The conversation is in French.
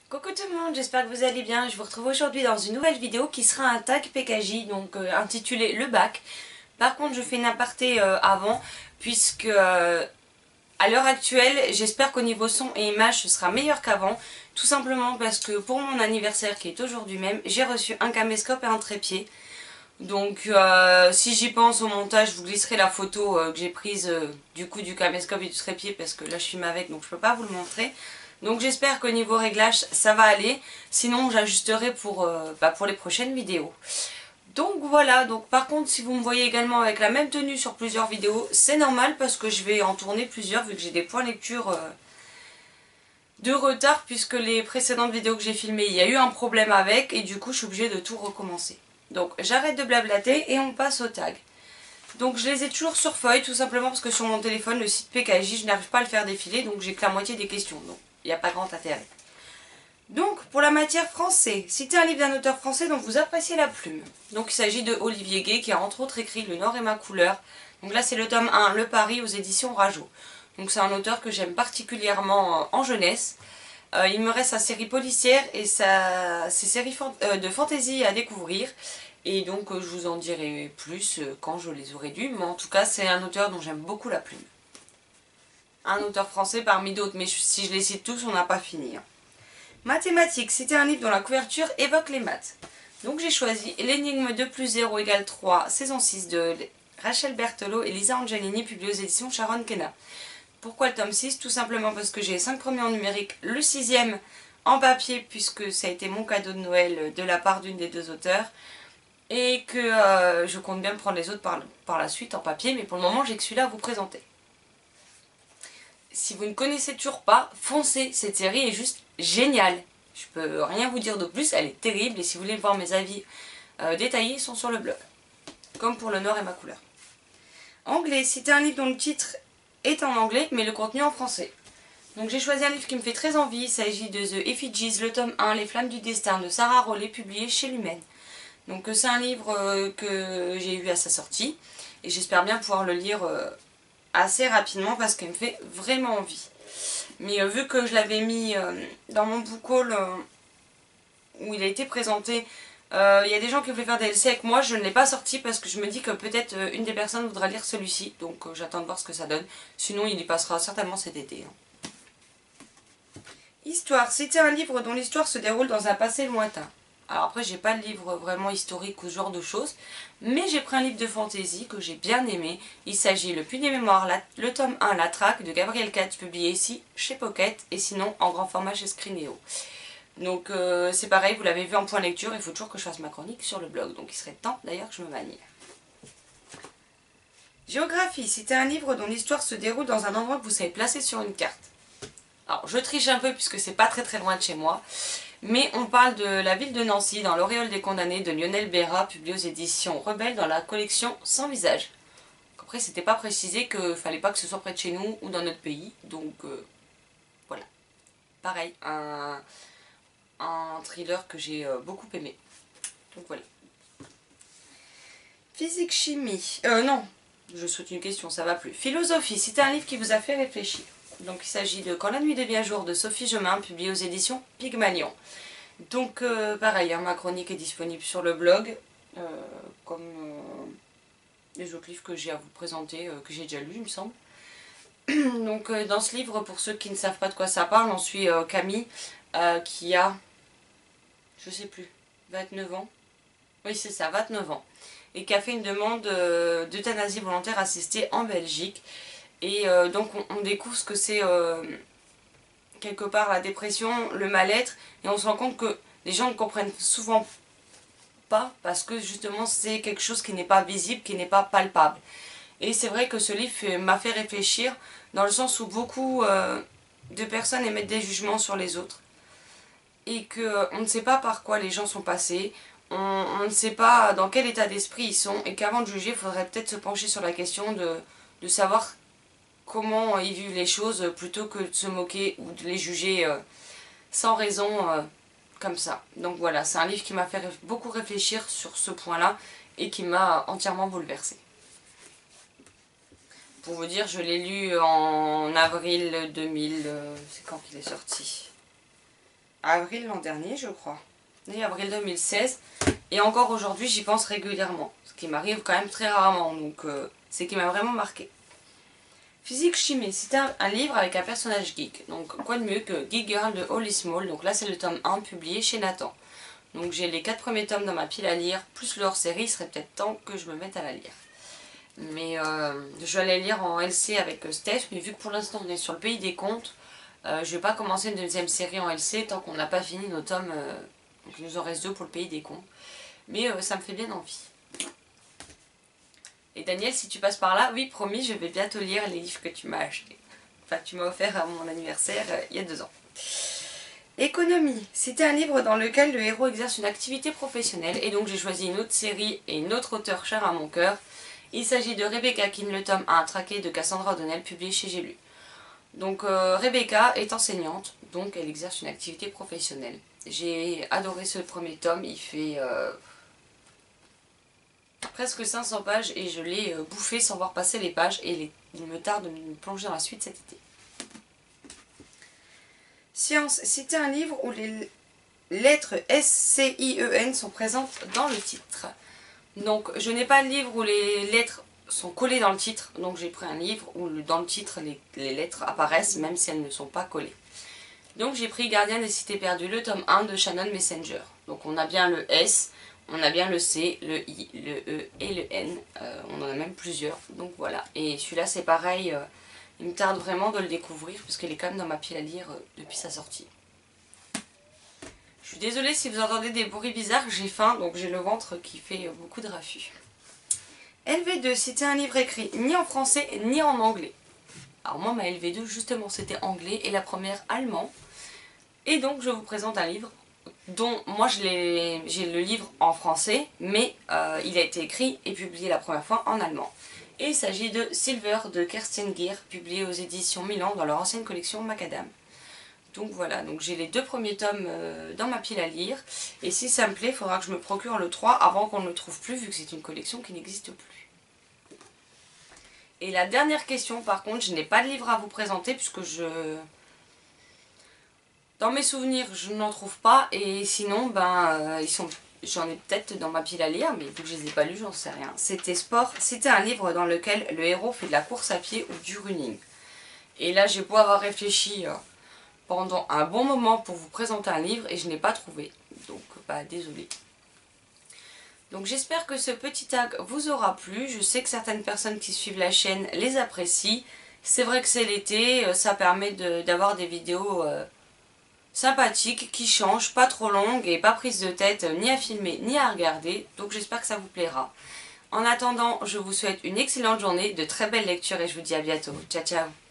Coucou tout le monde, j'espère que vous allez bien. Je vous retrouve aujourd'hui dans une nouvelle vidéo qui sera un tag PKJ, donc intitulé Le Bac. Par contre, je fais une aparté avant, puisque à l'heure actuelle, j'espère qu'au niveau son et image, ce sera meilleur qu'avant. Tout simplement parce que pour mon anniversaire, qui est aujourd'hui même, j'ai reçu un caméscope et un trépied. Donc si j'y pense au montage, je vous glisserai la photo que j'ai prise du coup du caméscope et du trépied, parce que là je filme avec, donc je peux pas vous le montrer. Donc j'espère qu'au niveau réglage ça va aller, sinon j'ajusterai pour les prochaines vidéos. Donc voilà, donc par contre si vous me voyez également avec la même tenue sur plusieurs vidéos, c'est normal parce que je vais en tourner plusieurs vu que j'ai des points lecture de retard, puisque les précédentes vidéos que j'ai filmées, il y a eu un problème avec et du coup je suis obligée de tout recommencer. Donc j'arrête de blablater et on passe au tag. Donc je les ai toujours sur feuille, tout simplement parce que sur mon téléphone, le site PKJ, je n'arrive pas à le faire défiler, donc j'ai que la moitié des questions, donc il n'y a pas grand intérêt. Donc pour la matière français, citez un livre d'un auteur français dont vous appréciez la plume. Donc il s'agit de Olivier Gay qui a entre autres écrit Le Nord est ma couleur. Donc là c'est le tome 1, Le Paris aux éditions Rageot. Donc c'est un auteur que j'aime particulièrement en jeunesse. Il me reste sa série policière et ses séries de fantasy à découvrir. Et donc je vous en dirai plus quand je les aurai lues. Mais en tout cas c'est un auteur dont j'aime beaucoup la plume. Un auteur français parmi d'autres, mais si je les cite tous on n'a pas fini. Mathématiques, c'était un livre dont la couverture évoque les maths. Donc j'ai choisi L'énigme 2 plus 0 égale 3, saison 6 de Rachel Berthelot et Lisa Angelini, publié aux éditions Sharon Kenna. Pourquoi le tome 6? Tout simplement parce que j'ai les 5 premiers en numérique, le 6e en papier, puisque ça a été mon cadeau de Noël de la part d'une des deux auteurs, et que je compte bien prendre les autres par la suite en papier, mais pour le moment j'ai que celui-là à vous présenter. Si vous ne connaissez toujours pas, foncez, cette série est juste géniale. Je peux rien vous dire de plus, elle est terrible, et si vous voulez voir mes avis détaillés, ils sont sur le blog. Comme pour Le Nord et ma couleur. Anglais, c'était un livre dont le titre est en anglais, mais le contenu en français. Donc j'ai choisi un livre qui me fait très envie, il s'agit de The Effigies, le tome 1, Les Flammes du Destin de Sarah Rollet, publié chez Lumen. Donc c'est un livre que j'ai eu à sa sortie, et j'espère bien pouvoir le lire assez rapidement parce qu'il me fait vraiment envie. Mais vu que je l'avais mis dans mon book haul où il a été présenté, il y a des gens qui voulaient faire des LC avec moi, je ne l'ai pas sorti parce que je me dis que peut-être une des personnes voudra lire celui-ci, donc j'attends de voir ce que ça donne. Sinon il y passera certainement cet été. Histoire, c'était un livre dont l'histoire se déroule dans un passé lointain. Alors après j'ai pas de livre vraiment historique ou ce genre de choses, mais j'ai pris un livre de fantasy que j'ai bien aimé. Il s'agit Le Puits des Mémoires, le tome 1, La Traque de Gabriel Katz, publié ici chez Pocket et sinon en grand format chez Scrinéo. Donc c'est pareil, vous l'avez vu en point lecture, il faut toujours que je fasse ma chronique sur le blog, donc il serait temps d'ailleurs que je me manie. Géographie, c'était un livre dont l'histoire se déroule dans un endroit que vous savez placer sur une carte. Alors je triche un peu puisque c'est pas très loin de chez moi, mais on parle de la ville de Nancy dans l'auréole des condamnés de Lionel Béra, publié aux éditions Rebelle dans la collection Sans visage. Après c'était pas précisé qu'il fallait pas que ce soit près de chez nous ou dans notre pays, donc voilà. Pareil, un thriller que j'ai beaucoup aimé. Donc voilà. Physique, chimie. Non, je saute une question, ça va plus. Philosophie, c'est un livre qui vous a fait réfléchir. Donc il s'agit de Quand la nuit devient jour de Sophie Gemin, publié aux éditions Pygmalion. Donc pareil, hein, ma chronique est disponible sur le blog, comme les autres livres que j'ai à vous présenter, que j'ai déjà lus il me semble. Donc dans ce livre, pour ceux qui ne savent pas de quoi ça parle, on suit Camille qui a, je sais plus, 29 ans. Oui c'est ça, 29 ans. Et qui a fait une demande d'euthanasie volontaire assistée en Belgique. Et donc on découvre ce que c'est quelque part la dépression, le mal-être, et on se rend compte que les gens ne comprennent souvent pas parce que justement c'est quelque chose qui n'est pas visible, qui n'est pas palpable. Et c'est vrai que ce livre m'a fait réfléchir dans le sens où beaucoup de personnes émettent des jugements sur les autres et qu'on ne sait pas par quoi les gens sont passés, on ne sait pas dans quel état d'esprit ils sont, et qu'avant de juger il faudrait peut-être se pencher sur la question de savoir comment ils vivent les choses plutôt que de se moquer ou de les juger sans raison comme ça. Donc voilà, c'est un livre qui m'a fait beaucoup réfléchir sur ce point-là et qui m'a entièrement bouleversée. Pour vous dire, je l'ai lu en avril 2000, c'est quand qu'il est sorti? avril l'an dernier, je crois. Oui, avril 2016. Et encore aujourd'hui, j'y pense régulièrement. Ce qui m'arrive quand même très rarement. Donc, c'est qui m'a vraiment marqué. Physique Chimie, c'était un livre avec un personnage geek. Donc, quoi de mieux que Geek Girl de Holly Small. Donc là, c'est le tome 1 publié chez Nathan. Donc, j'ai les 4 premiers tomes dans ma pile à lire, plus le hors-série. Il serait peut-être temps que je me mette à la lire. Mais je vais aller lire en LC avec Steph. Mais vu que pour l'instant, on est sur le pays des contes, je vais pas commencer une deuxième série en LC tant qu'on n'a pas fini nos tomes. Donc, il nous en reste 2 pour le pays des contes. Mais ça me fait bien envie. Et Daniel, si tu passes par là, oui, promis, je vais bientôt lire les livres que tu m'as achetés. Enfin, tu m'as offert à mon anniversaire il y a 2 ans. Économie, c'était un livre dans lequel le héros exerce une activité professionnelle. Et donc j'ai choisi une autre série et une autre auteure chère à mon cœur. Il s'agit de Rebecca King, le tome 1 traqué de Cassandra O'Donnell, publié chez J'ai lu. Donc Rebecca est enseignante, donc elle exerce une activité professionnelle. J'ai adoré ce premier tome, il fait presque 500 pages et je l'ai bouffé sans voir passer les pages et il me tarde de me plonger dans la suite cet été. Science, c'était un livre où les lettres S-C-I-E-N sont présentes dans le titre. Donc je n'ai pas de livre où les lettres sont collées dans le titre, donc j'ai pris un livre où dans le titre les lettres apparaissent même si elles ne sont pas collées. Donc j'ai pris Gardien des cités perdues, le tome 1 de Shannon Messenger. Donc on a bien le S, on a bien le C, le I, le E et le N. On en a même plusieurs, donc voilà. Et celui-là c'est pareil, il me tarde vraiment de le découvrir parce qu'il est quand même dans ma pile à lire depuis sa sortie. Je suis désolée si vous entendez des bruits bizarres, j'ai faim, donc j'ai le ventre qui fait beaucoup de raffus. LV2, c'était un livre écrit ni en français ni en anglais. Alors moi, ma LV2, justement, c'était anglais et la première allemand. Et donc, je vous présente un livre dont moi, j'ai le livre en français, mais il a été écrit et publié la première fois en allemand. Et il s'agit de Silver de Kerstin Gier, publié aux éditions Milan dans leur ancienne collection Macadam. Donc voilà, donc j'ai les 2 premiers tomes dans ma pile à lire. Et si ça me plaît, il faudra que je me procure le 3 avant qu'on ne le trouve plus, vu que c'est une collection qui n'existe plus. Et la dernière question, par contre, je n'ai pas de livre à vous présenter, puisque dans mes souvenirs, je n'en trouve pas. Et sinon, j'en ai peut-être dans ma pile à lire, mais vu que je les ai pas lus, j'en sais rien. C'était Sport, c'était un livre dans lequel le héros fait de la course à pied ou du running. Et là, j'ai beau avoir réfléchi pendant un bon moment pour vous présenter un livre et je n'ai pas trouvé. Donc, désolée. Donc j'espère que ce petit tag vous aura plu. Je sais que certaines personnes qui suivent la chaîne les apprécient. C'est vrai que c'est l'été, ça permet d'avoir des vidéos sympathiques qui changent, pas trop longues et pas prises de tête ni à filmer ni à regarder. Donc j'espère que ça vous plaira. En attendant, je vous souhaite une excellente journée, de très belles lectures et je vous dis à bientôt. Ciao ciao.